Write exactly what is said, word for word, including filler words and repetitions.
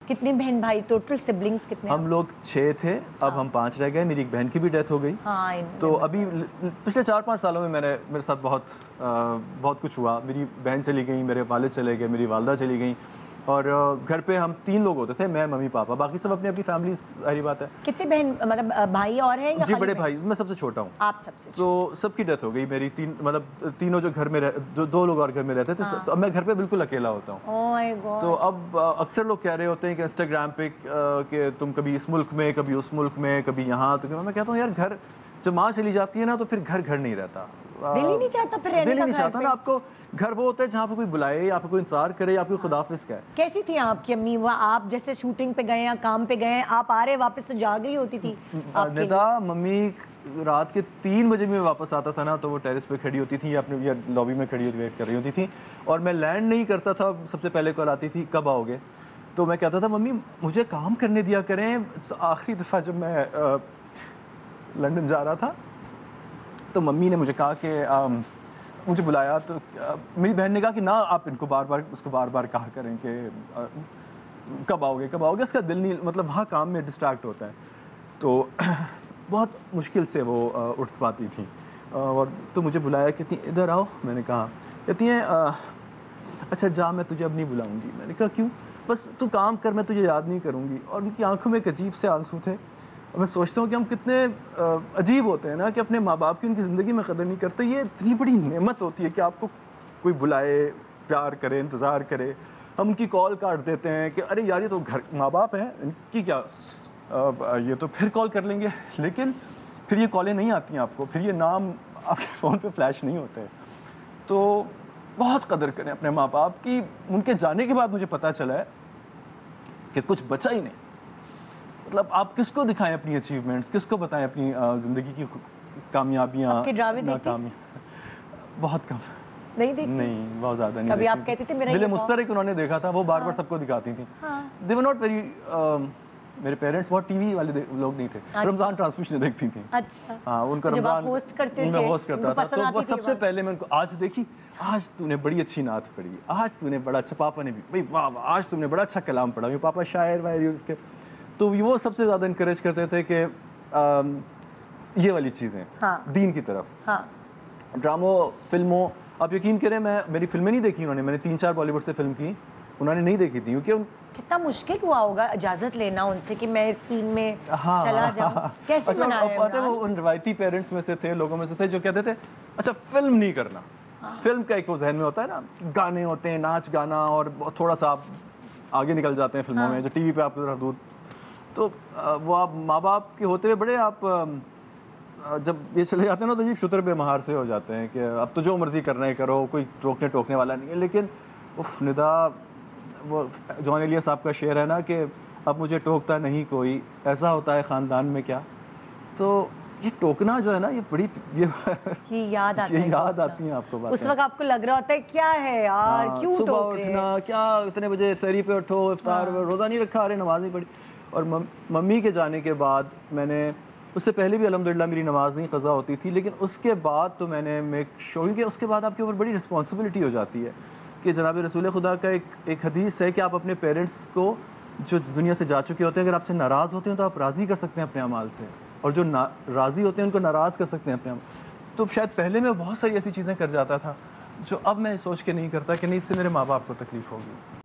کتنے بہن بھائی ٹوٹل سبلنگز کتنے؟ ہم لوگ چھ تھے، اب ہم پانچ رہ گئے. میری ایک بہن کی بھی ڈیتھ ہو گئی. تو ابھی پچھلے چار پانچ سالوں میں میں نے میرے ساتھ بہت بہت کچھ ہوا. میری بہن چلی گئی، میرے والد چلے گئے، میری والدہ چلی گئیں، اور گھر پہ ہم تین لوگ ہوتے تھے، میں ممی پاپا، باقی سب اپنی اپنی فیملی. ظاہری بات ہے. کتنے بہن مطلب بھائی اور ہیں؟ جی بڑے بھائی، میں سب سے چھوٹا ہوں. آپ سب سے؟ تو سب کی ڈیتھ ہو گئی. میری تین مطلب تینوں جو گھر میں جو دو لوگ اور گھر میں رہتے تھے، تو اب میں گھر پہ بالکل اکیلا ہوتا ہوں. تو اب اکثر لوگ کہہ رہے ہوتے ہیں کہ انسٹاگرام پہ کہ تم کبھی اس ملک میں، کبھی اس ملک میں، کبھی یہاں. تو میں کہتا ہوں یار گھر جب ماں چلی جاتی ہے نا تو پھر گھر گھر نہیں رہتا. دل ہی نہیں چاہتا پھر رہنے کا. دل ہی نہیں چاہتا نا. آپ کو گھر وہ ہوتا ہے جہاں پہ کوئی بلائے، آپ کو کوئی انتظار کرے، آپ کو خداحافظ کہے. کیسی تھی آپ کی امی؟ وہ آپ جیسے شوٹنگ پہ گئے ہیں، کام پہ گئے ہیں، آپ آ رہے واپس تو جاگ رہی ہوتی تھی ندا. ممی رات کے تین بجے میں واپس آتا تھا نا تو وہ ٹیرس پہ کھڑی ہوتی تھی یا اپنے لابی میں کھڑی ہوتی ویٹ کر رہی ہوتی تھی، اور میں لینڈ نہیں کرتا تھا. سب سے پہلے کال آتی تھی کب آؤ گے. تو میں کہتا تھا ممی مجھے کام کرنے دیا کریں. آخری دفعہ جب میں لنڈن جا رہا تھا تو ممی نے مجھے کہا کہ مجھے بلایا، تو میری بہن نے کہا کہ نہ آپ ان کو بار بار اس کو بار بار کہا کریں کہ کب آؤ گے کب آؤ گے. اس کا دل نہیں، مطلب وہاں کام میں ڈسٹریکٹ ہوتا ہے. تو بہت مشکل سے وہ اٹھ پاتی تھیں. اور تو مجھے بلایا، کہتی ہیں ادھر آؤ. میں نے کہا. کہتی ہیں اچھا جا میں تجھے اب نہیں بلاؤں گی. میں نے کہا کیوں؟ بس تو کام کر، میں تجھے یاد نہیں کروں گی. اور ان کی آنکھوں میں ایک عجیب سے آنسو تھے. میں سوچتا ہوں کہ ہم کتنے عجیب ہوتے ہیں نا کہ اپنے ماں باپ کی ان کی زندگی میں قدر نہیں کرتے. یہ اتنی بڑی نعمت ہوتی ہے کہ آپ کو کوئی بلائے، پیار کرے، انتظار کرے. ہم ان کی کال کاٹ دیتے ہیں کہ ارے یار یہ تو گھر ماں باپ ہیں، ان کی کیا، یہ تو پھر کال کر لیں گے. لیکن پھر یہ کالیں نہیں آتی ہیں آپ کو، پھر یہ نام آپ کے فون پہ فلیش نہیں ہوتے. تو بہت قدر کریں اپنے ماں باپ کی. ان کے جانے کے بعد مجھے پتہ چلا ہے کہ کچھ بچا ہی نہیں. مطلب آپ کس کو دکھائیں اپنی اچیومنٹس، کس کو بتائیں اپنی زندگی کی کامیابیاں، ناکامیاں. بہت کم. نہیں دیکھتی؟ نہیں، بہت زیادہ نہیں. کبھی آپ کہتی تھی میرا دل مشترک انہوں نے دیکھا تھا، وہ بار بار سب کو دکھاتی تھیں. دے ور ناٹ ویری، میرے پیرنٹس بہت ٹی وی والے لوگ نہیں تھے. رمضان ٹرانسمیشن دیکھتی تھیں. اچھا. ہاں ان کا رمضان ہوسٹ کرتے تھے، میں ہوسٹ کرتا تھا. تو وہ سب سے پہلے میں ان کو آج دیکھی، آج تو نے بڑی اچھی نعت پڑھی، آج تو نے بڑا اچھا، پاپا نے بھی بھائی واہ واہ آج تم نے بڑا اچھا کلام پڑھا. میرے پاپا شاعر واعر اس کے. تو وہ سب سے زیادہ انکریج کرتے تھے کہ یہ والی چیزیں دین کی طرف. ڈراموں، فلموں، آپ یقین کریں میں میری فلمیں نہیں دیکھی انہوں نے. میں نے تین چار بالی ووڈ سے فلم کی، انہوں نے نہیں دیکھی تھی. کیونکہ کتنا مشکل ہوا ہوگا اجازت لینا ان سے کہ میں اس سین میں چلا جاؤں. کیسے بنایا؟ وہ ان روایتی پیرنٹس میں سے تھے، لوگوں میں سے تھے جو کہتے تھے اچھا فلم نہیں کرنا. فلم کا ایک وہ ذہن میں ہوتا ہے نا، گانے ہوتے ہیں، ناچ گانا، اور تھوڑا سا آپ آگے نکل جاتے ہیں فلموں میں جو ٹی وی پہ آپ کو حدود. تو وہ آپ ماں باپ کے ہوتے ہوئے بڑے آپ جب یہ چلے جاتے ہیں نا تو جی شتر بے مہار سے ہو جاتے ہیں کہ اب تو جو مرضی کرنا ہے کرو، کوئی روکنے ٹوکنے والا نہیں ہے. لیکن اف ندا، وہ جون ایلیا صاحب کا شعر ہے نا کہ اب مجھے ٹوکتا نہیں کوئی، ایسا ہوتا ہے خاندان میں کیا. تو یہ ٹوکنا جو ہے نا، یہ بڑی یہ یاد آتی ہے، یاد آتی ہیں آپ کو بات. اس وقت آپ کو لگ رہا ہوتا ہے کیا ہے یار، کیوں صبح اٹھنا، کیا اتنے بجے سحری پہ اٹھو، افطار روزہ نہیں رکھا، ارے نماز نہیں پڑھی. اور ممی کے جانے کے بعد میں نے، اس سے پہلے بھی الحمدللہ میری نماز نہیں قضا ہوتی تھی، لیکن اس کے بعد تو میں نے میک شور کہ اس کے بعد آپ کے اوپر بڑی رسپانسبلٹی ہو جاتی ہے کہ جناب رسول خدا کا ایک ایک حدیث ہے کہ آپ اپنے پیرنٹس کو جو دنیا سے جا چکے ہوتے ہیں اگر آپ سے ناراض ہوتے ہیں تو آپ راضی کر سکتے ہیں اپنے اعمال سے، اور جو راضی ہوتے ہیں ان کو ناراض کر سکتے ہیں اپنے اعمال. تو شاید پہلے میں بہت ساری ایسی چیزیں کر جاتا تھا جو اب میں سوچ کے نہیں کرتا کہ نہیں اس سے میرے ماں باپ کو تکلیف ہوگی.